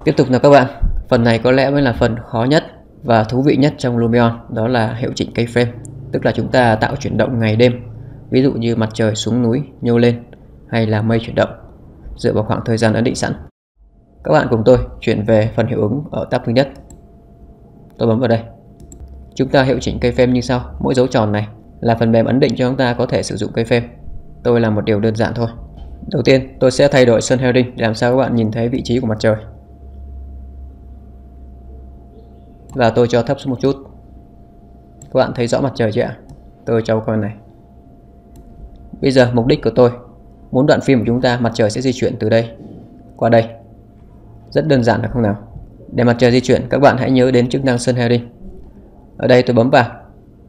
Tiếp tục nào các bạn. Phần này có lẽ mới là phần khó nhất và thú vị nhất trong Lumion, đó là hiệu chỉnh cây frame. Tức là chúng ta tạo chuyển động ngày đêm, ví dụ như mặt trời xuống núi nhô lên hay là mây chuyển động dựa vào khoảng thời gian ấn định sẵn. Các bạn cùng tôi chuyển về phần hiệu ứng ở tab thứ nhất. Tôi bấm vào đây. Chúng ta hiệu chỉnh cây frame như sau. Mỗi dấu tròn này là phần mềm ấn định cho chúng ta có thể sử dụng cây frame. Tôi làm một điều đơn giản thôi. Đầu tiên tôi sẽ thay đổi Sun Herring để làm sao các bạn nhìn thấy vị trí của mặt trời. Và tôi cho thấp xuống một chút. Các bạn thấy rõ mặt trời chưa ạ? Tôi cho con này. Bây giờ mục đích của tôi muốn đoạn phim của chúng ta mặt trời sẽ di chuyển từ đây qua đây. Rất đơn giản phải không nào? Để mặt trời di chuyển, các bạn hãy nhớ đến chức năng Sun Herring. Ở đây tôi bấm vào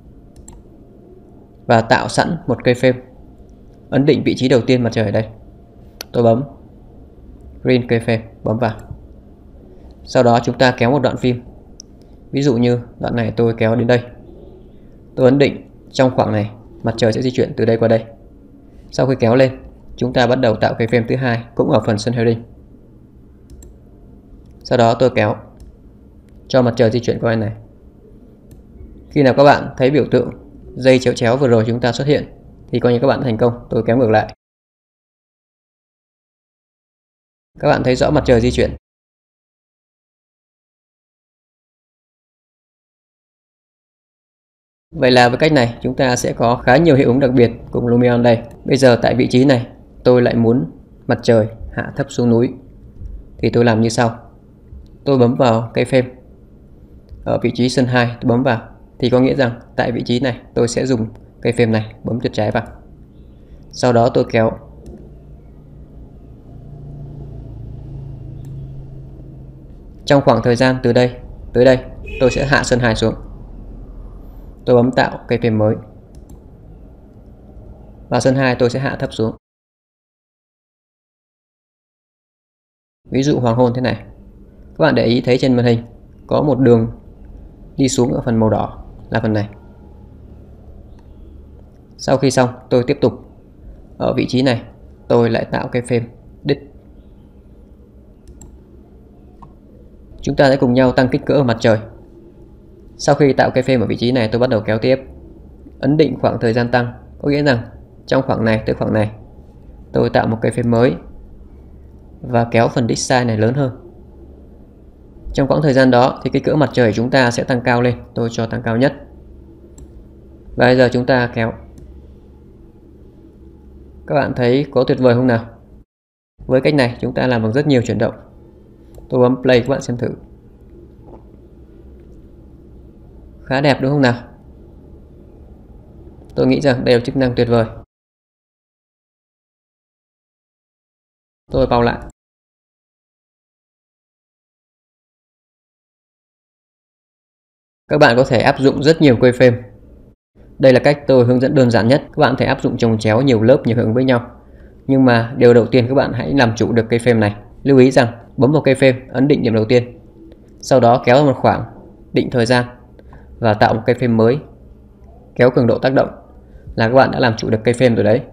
và tạo sẵn một cây frame ấn định vị trí đầu tiên mặt trời ở đây. Tôi bấm Green cây frame, bấm vào. Sau đó chúng ta kéo một đoạn phim. Ví dụ như đoạn này tôi kéo đến đây. Tôi ấn định trong khoảng này mặt trời sẽ di chuyển từ đây qua đây. Sau khi kéo lên, chúng ta bắt đầu tạo cây frame thứ hai cũng ở phần Sun Herring. Sau đó tôi kéo cho mặt trời di chuyển qua bên này. Khi nào các bạn thấy biểu tượng dây chéo chéo vừa rồi chúng ta xuất hiện thì coi như các bạn thành công. Tôi kéo ngược lại. Các bạn thấy rõ mặt trời di chuyển. Vậy là với cách này chúng ta sẽ có khá nhiều hiệu ứng đặc biệt cùng Lumion đây. Bây giờ tại vị trí này tôi lại muốn mặt trời hạ thấp xuống núi thì tôi làm như sau. Tôi bấm vào cây frame ở vị trí Sun 2, tôi bấm vào thì có nghĩa rằng tại vị trí này tôi sẽ dùng cây frame này bấm chuột trái vào. Sau đó tôi kéo trong khoảng thời gian từ đây tới đây, tôi sẽ hạ Sun 2 xuống. Tôi bấm tạo cây frame mới. Và Sun 2 tôi sẽ hạ thấp xuống. Ví dụ hoàng hôn thế này. Các bạn để ý thấy trên màn hình có một đường đi xuống ở phần màu đỏ là phần này. Sau khi xong, tôi tiếp tục ở vị trí này, tôi lại tạo cây frame đích. Chúng ta sẽ cùng nhau tăng kích cỡ mặt trời. Sau khi tạo cây frame ở vị trí này, tôi bắt đầu kéo tiếp. Ấn định khoảng thời gian tăng, có nghĩa rằng trong khoảng này tới khoảng này tôi tạo một cây frame mới và kéo phần disk size này lớn hơn. Trong quãng thời gian đó thì kích cỡ mặt trời chúng ta sẽ tăng cao lên. Tôi cho tăng cao nhất. Và bây giờ chúng ta kéo. Các bạn thấy có tuyệt vời không nào? Với cách này chúng ta làm được rất nhiều chuyển động. Tôi bấm play các bạn xem thử. Khá đẹp đúng không nào? Tôi nghĩ rằng đây là chức năng tuyệt vời. Tôi pause lại. Các bạn có thể áp dụng rất nhiều cây frame. Đây là cách tôi hướng dẫn đơn giản nhất. Các bạn có thể áp dụng chồng chéo nhiều lớp nhiều hiệu ứng với nhau. Nhưng mà điều đầu tiên các bạn hãy làm chủ được cây frame này. Lưu ý rằng bấm vào cây frame, ấn định điểm đầu tiên. Sau đó kéo ra một khoảng, định thời gian và tạo một cây frame mới. Kéo cường độ tác động là các bạn đã làm chủ được cây frame rồi đấy.